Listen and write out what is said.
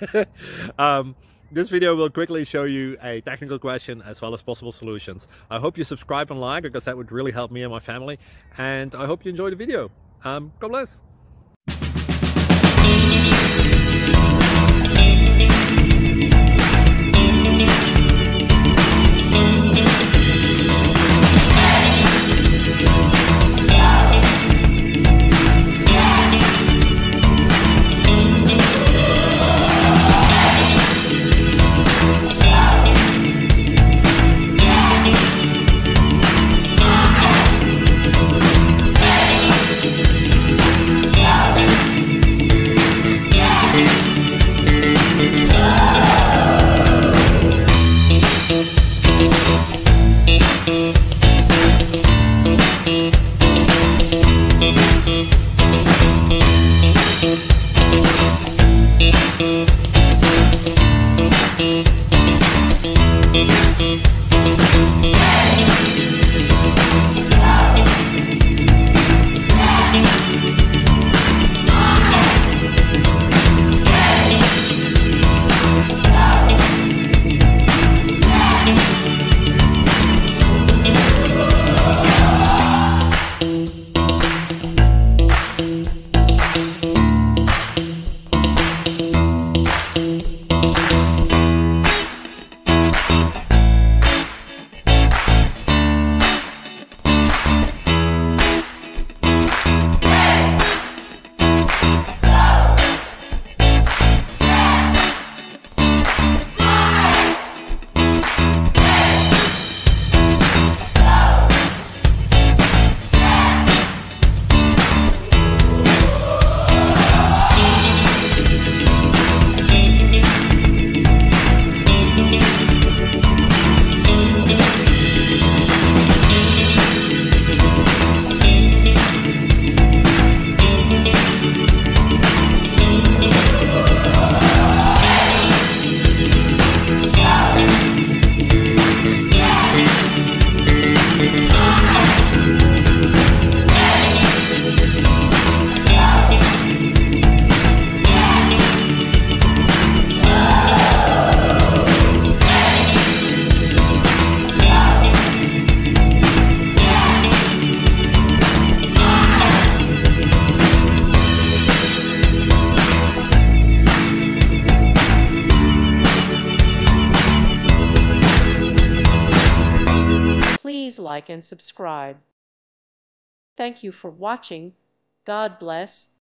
This video will quickly show you a technical question as well as possible solutions. I hope you subscribe and like, because that would really help me and my family. And I hope you enjoy the video. God bless. Please like and subscribe. Thank you for watching. God bless.